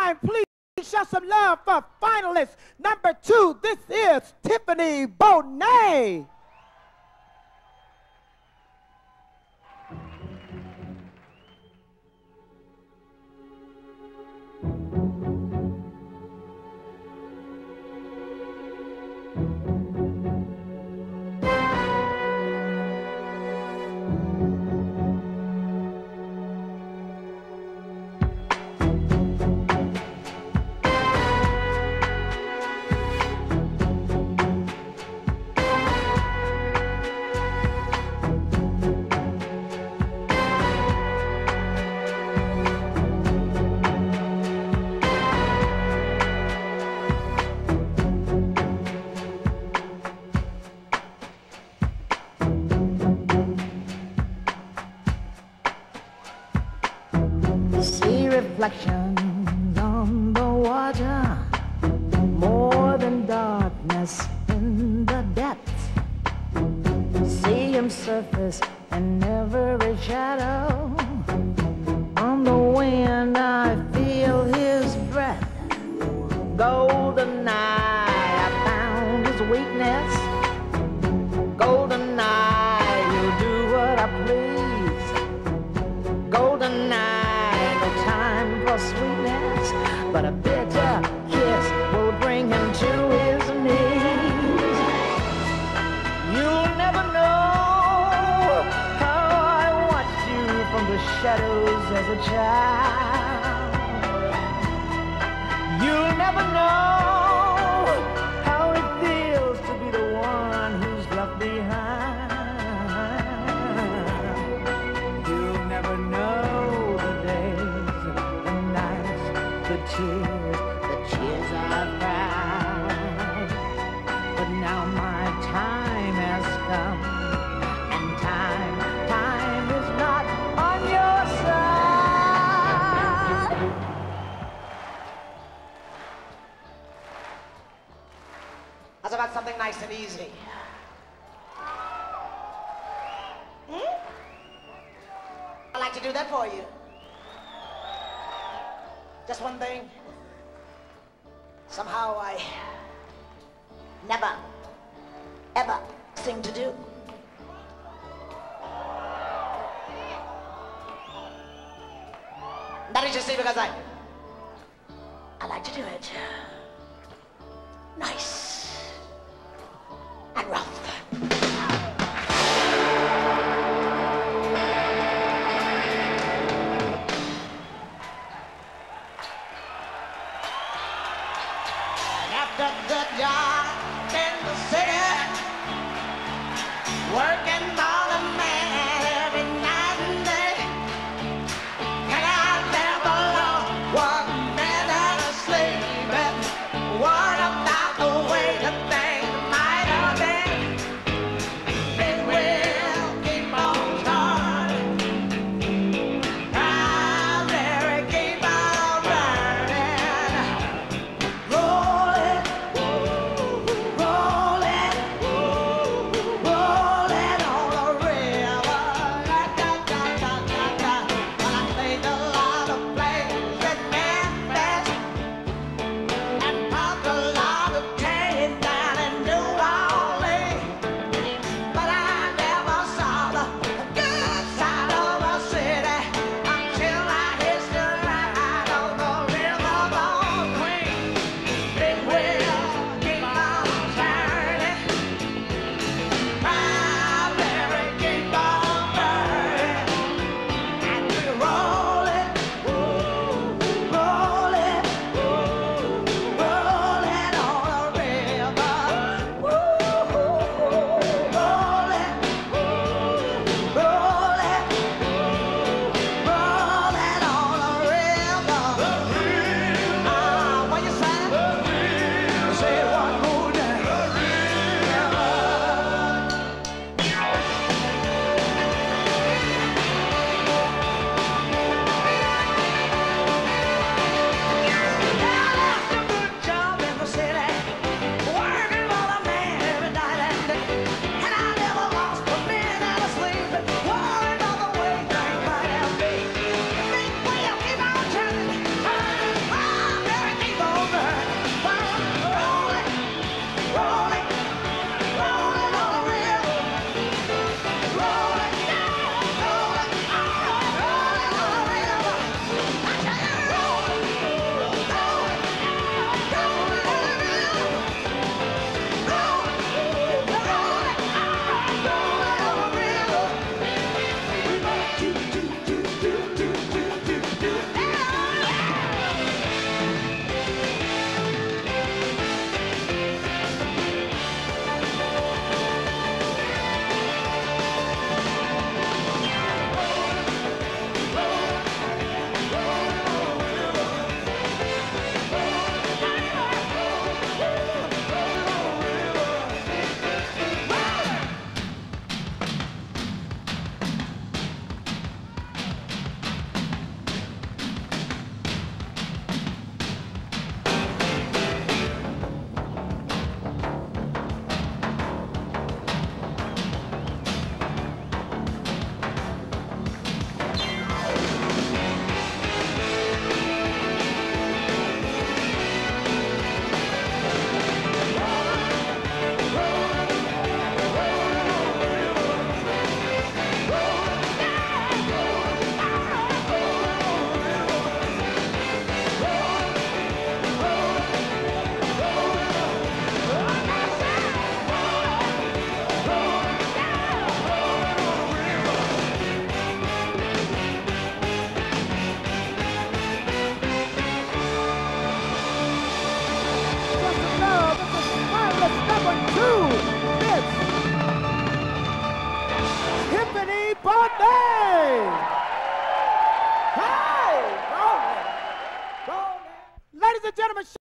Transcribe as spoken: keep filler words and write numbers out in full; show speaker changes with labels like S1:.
S1: time, please show some love for finalist number two. This is Tiffany Bonet.
S2: See reflections on the water, more than darkness in the depths. See him surface in every shadow. On the wind I feel his breath. Golden eye, I found his weakness. Golden eye, he'll do what I please. Golden eye, sweetness, but a bitter kiss will bring him to his knees. You'll never know how I watched you from the shadows as a child. You'll never know how it feels to be the one who's left behind. You'll never know the tears, the tears I've cried. But now my time has come, and time, time is not on your side. How's about something nice and easy? Hmm? I'd like to do that for you. Just one thing, somehow I never, ever seem to do. That is just see because I, I like to do it nice and rough. Good job in the city, working all the man every night and day. And I never lost one minute of sleep. And what about the way the things might have been? It will keep on starting. Primary keep on burning. Rolling.
S1: and gentlemen,